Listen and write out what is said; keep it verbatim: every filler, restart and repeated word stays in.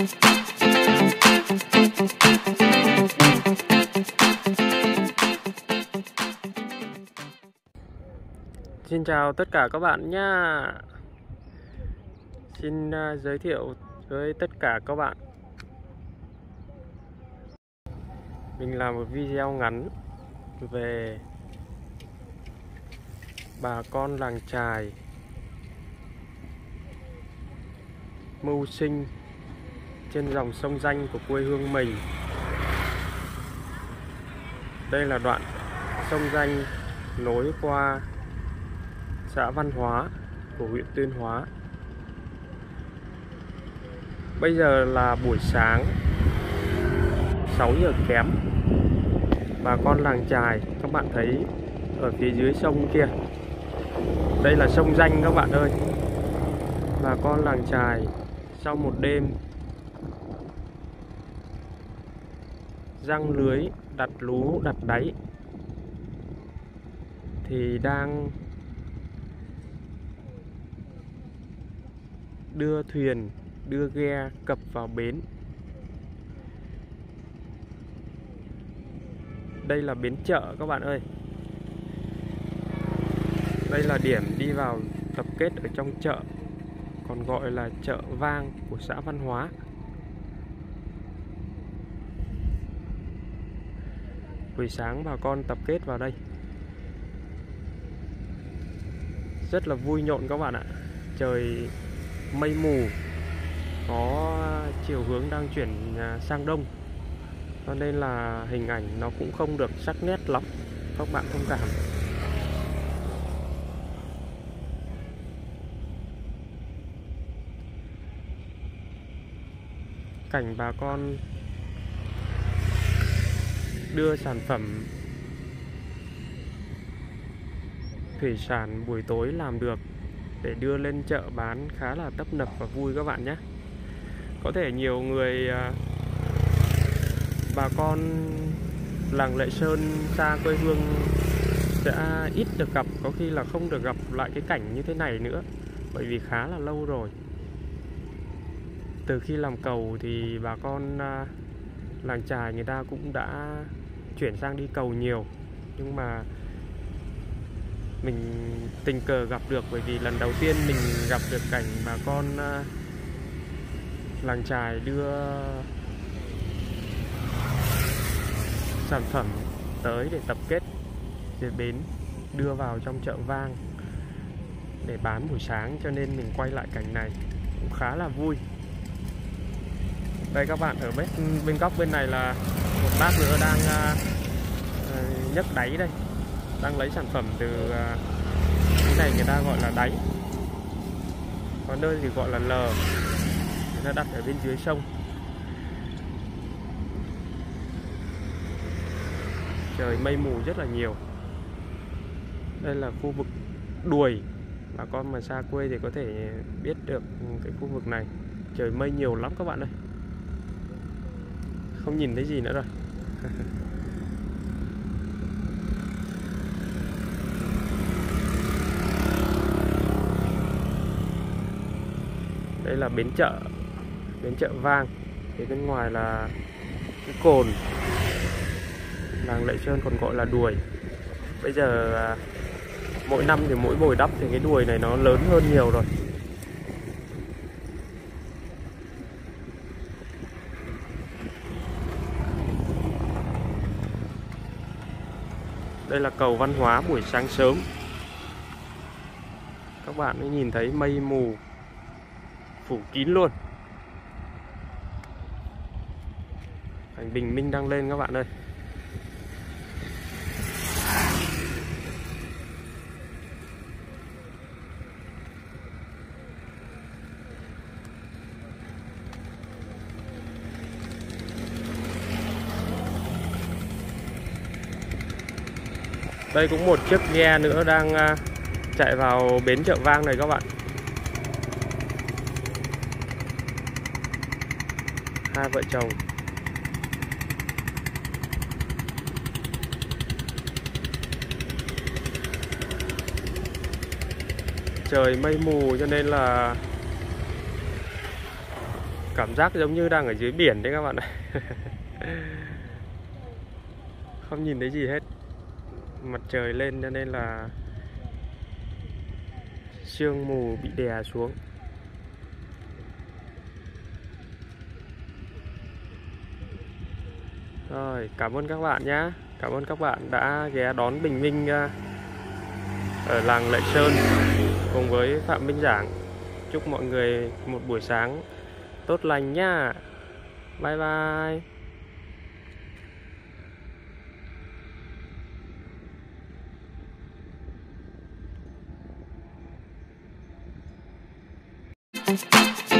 Xin chào tất cả các bạn nha. Xin uh, giới thiệu với tất cả các bạn, mình làm một video ngắn về bà con làng chài mưu sinh trên dòng sông Danh của quê hương mình. Đây là đoạn sông Danh nối qua xã Văn Hóa của huyện Tuyên Hóa. Bây giờ là buổi sáng sáu giờ kém. Bà con làng chài, các bạn thấy ở phía dưới sông kia, đây là sông Danh các bạn ơi. Bà con làng chài sau một đêm giăng lưới, đặt lú, đặt đáy thì đang đưa thuyền, đưa ghe cập vào bến. Đây là bến chợ các bạn ơi. Đây là điểm đi vào tập kết ở trong chợ, còn gọi là chợ Vang của xã Văn Hóa. Buổi sáng bà con tập kết vào đây rất là vui nhộn các bạn ạ. Trời mây mù, có chiều hướng đang chuyển sang đông, cho nên là hình ảnh nó cũng không được sắc nét lắm, các bạn thông cảm. Cảnh bà con đưa sản phẩm thủy sản buổi tối làm được để đưa lên chợ bán khá là tấp nập và vui các bạn nhé. Có thể nhiều người, bà con làng Lệ Sơn xa quê hương sẽ ít được gặp, có khi là không được gặp lại cái cảnh như thế này nữa, bởi vì khá là lâu rồi. Từ khi làm cầu thì bà con làng chài người ta cũng đã chuyển sang đi cầu nhiều, nhưng mà mình tình cờ gặp được, bởi vì lần đầu tiên mình gặp được cảnh bà con làng chài đưa sản phẩm tới để tập kết về bến, đưa vào trong chợ Vang để bán buổi sáng, cho nên mình quay lại cảnh này cũng khá là vui. Đây các bạn, ở bên, bên góc bên này là một bác nữa đang uh, nhấc đáy đây, đang lấy sản phẩm từ uh, cái này người ta gọi là đáy, còn nơi thì gọi là lờ, người ta đặt ở bên dưới sông. Trời mây mù rất là nhiều. Đây là khu vực Đuổi, bà con mà xa quê thì có thể biết được cái khu vực này. Trời mây nhiều lắm các bạn ơi, không nhìn thấy gì nữa rồi. Đây là bến chợ, bến chợ Vang. Thì bên ngoài là cái cồn, làng Lệ Sơn còn gọi là Đuổi. Bây giờ mỗi năm thì mỗi bồi đắp thì cái đuôi này nó lớn hơn nhiều rồi. Đây là cầu Văn Hóa buổi sáng sớm. Các bạn mới nhìn thấy mây mù phủ kín luôn. Cảnh bình minh đang lên các bạn ơi. Đây cũng một chiếc ghe nữa đang chạy vào bến chợ Vang này các bạn. Hai vợ chồng. Trời mây mù cho nên là Cảm giác giống như đang ở dưới biển đấy các bạn ạ. Không nhìn thấy gì hết. Mặt trời lên cho nên là sương mù bị đè xuống. Rồi, cảm ơn các bạn nhé. Cảm ơn các bạn đã ghé đón Bình Minh ở làng Lệ Sơn cùng với Phạm Minh Giảng. Chúc mọi người một buổi sáng tốt lành nhá. Bye bye.